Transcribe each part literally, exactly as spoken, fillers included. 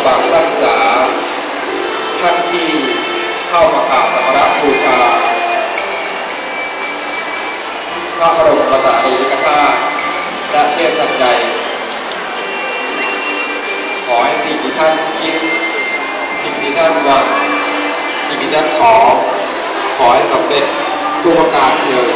ปักรักษาท่านที่เข้ามากราบสักการะบูชาพระบรมสารีริกธาตุและเทพทันใจขอให้สิ่งที่ท่านคิดสิ่งที่ท่านหวังสิ่งที่ท่านขอขอให้สำเร็จทุกประการเถิด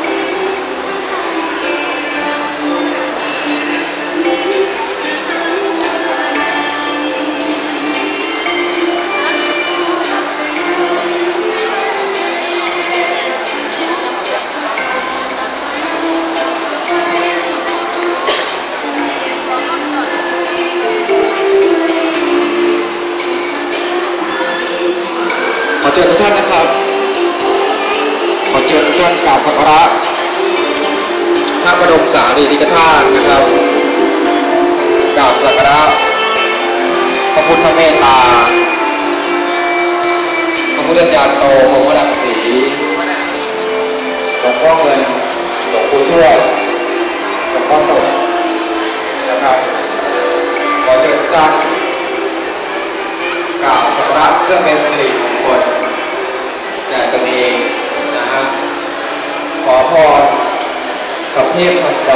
ขอเชิญทุกท่านนะครับขอเชิญทุกท่านกราบสักการะพระบรมสารีริกธาตุนะครับกราบสักการะพระพุทธเมตตาพระพุทธจารย์โตพระพุทธรังสีหลวงพ่อเงินหลวงปู่ช่วยหลวงพ่อสดนะครับขอเชิญทุกท่านกราบสักการะเพื่อเป็นสิริมงคลแก่ตนเองนะฮะขอพรกับเทพทันใจ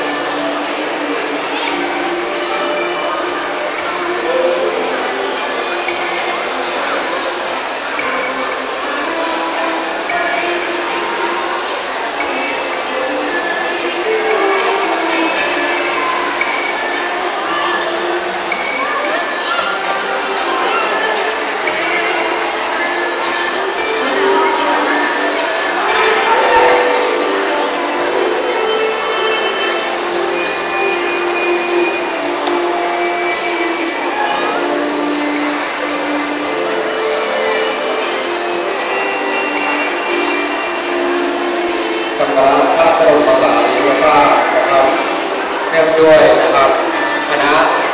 สักการะพระบรมสารีริกธาตุนะครับเนื่องด้วยนะครับคณะ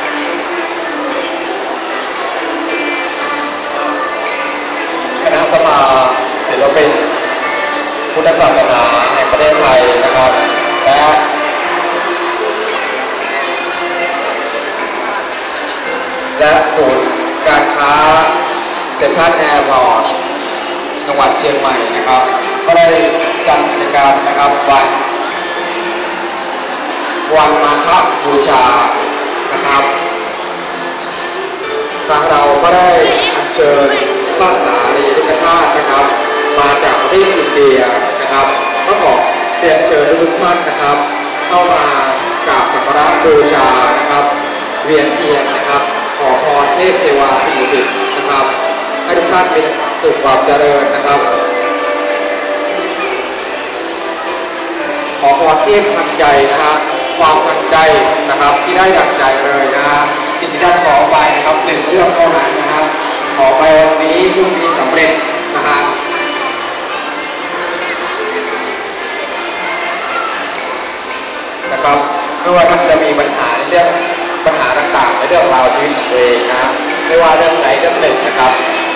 คณะสภาศิลปินพุทธศาสนาแห่งประเทศไทยนะครับและและศูนย์การค้าเซ็นทรัลแอร์พอร์ตจังหวัดเชียงใหม่นะครับก็ได้จัดกิจกรรมนะครับวันวันมาฆบูชานะครับทางเราก็ได้อัญเชิญพระสารีริกธาตุนะครับมาจากประเทศอินเดียนะครับก็ขอเรียนเชิญทุกท่านนะครับเข้ามากราบสักการะบูชานะครับเวียนเทียนนะครับขอพรเทพเทวาสิ่งศักดิ์สิทธิ์นะครับให้ทุกท่านมีสุขความเจริญนะครับขอพรเทพทันใจนะฮะความทันใจนะครับที่ได้ดั่งใจเลยนะฮะสิ่งที่ท่านขอไปนะครับหนึ่งเรื่องเท่านั้นนะครับขอไปวันนี้พรุ่งนี้สำเร็จนะฮะนะครับไม่ว่าท่านจะมีปัญหาในเรื่องปัญหาต่างๆในเรื่องราวชีวิตของตัวเองนะฮะไม่ว่าเรื่องใดเรื่องหนึ่งนะครับ